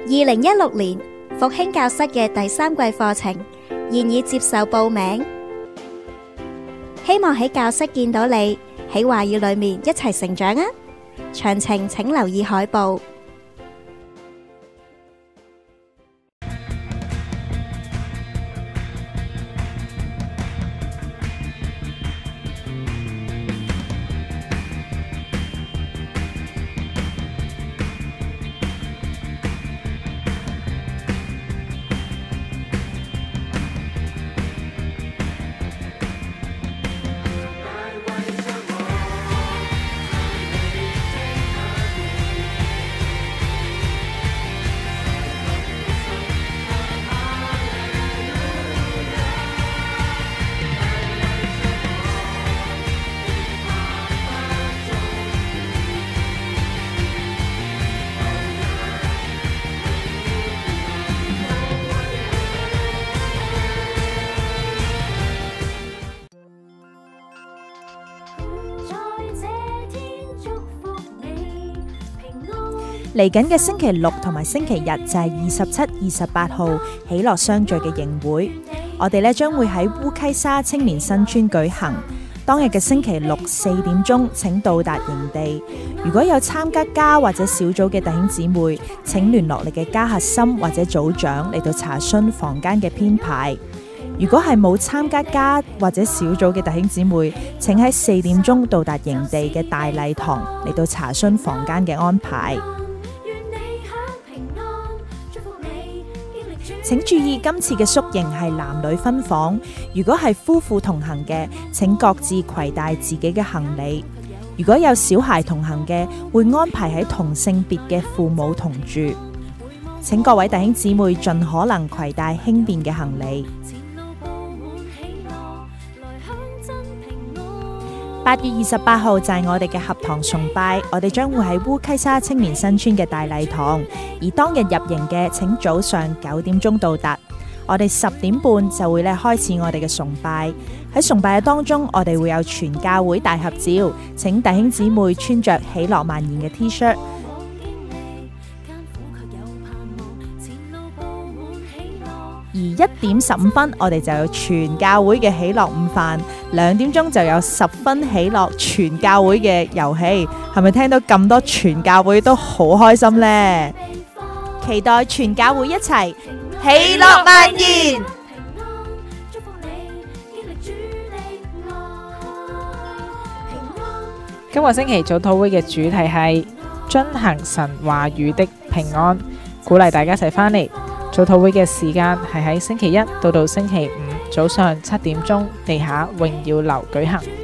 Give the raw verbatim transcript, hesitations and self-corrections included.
零一六年復興教室嘅第三季課程現已接受報名，希望喺教室見到你，喺華語裏面一齊成長啊！詳情請留意海報。 嚟緊嘅星期六同埋星期日就係二十七、二十八號喜樂相聚嘅營會，我哋咧將會喺烏溪沙青年新村舉行。當日嘅星期六四點鐘請到達營地。如果有參加家或者小組嘅弟兄姊妹，請聯絡你嘅家核心或者組長嚟到查詢房間嘅編排。如果係冇參加家或者小組嘅弟兄姊妹，請喺四點鐘到達營地嘅大禮堂嚟到查詢房間嘅安排。請注意，今次嘅宿營係男女分房，如果係夫婦同行嘅，請各自攜帶自己嘅行李；如果有小孩同行嘅，會安排喺同性別嘅父母同住。請各位弟兄姊妹盡可能攜帶輕便嘅行李。八月二十八號就係我哋嘅合堂崇拜，我哋將會喺烏溪沙青年新村嘅大禮堂，而當日入營嘅請早上九點鐘到達，我哋十點半就會咧開始我哋嘅崇拜。喺崇拜嘅當中，我哋會有全教會大合照，請弟兄姊妹穿着喜樂蔓延嘅 T-shirt。而一點十五分，我哋就有全教會嘅喜樂午飯，兩點鐘就有十分喜樂全教會嘅遊戲。係咪聽到咁多全教會都好開心呢？期待全教會一齊喜樂蔓延。 今個星期早禱會嘅主題係遵行神話語的平安，鼓勵大家一齊返嚟。早禱會嘅時間係喺星期一到到星期五早上七點鐘，地下榮耀樓舉行。